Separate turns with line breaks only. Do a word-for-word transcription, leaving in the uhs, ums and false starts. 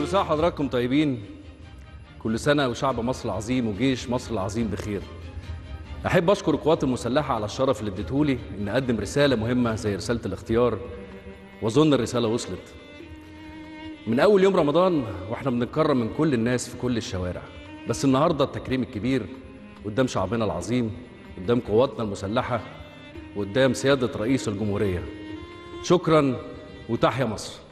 كل سنة حضراتكم طيبين. كل سنة وشعب مصر العظيم وجيش مصر العظيم بخير. أحب أشكر القوات المسلحة على الشرف اللي اديتهولي إن أقدم رسالة مهمة زي رسالة الاختيار، وأظن الرسالة وصلت. من أول يوم رمضان وإحنا بنتكرم من كل الناس في كل الشوارع، بس النهاردة التكريم الكبير قدام شعبنا العظيم، قدام قواتنا المسلحة، وقدام سيادة رئيس الجمهورية. شكراً وتحيا مصر.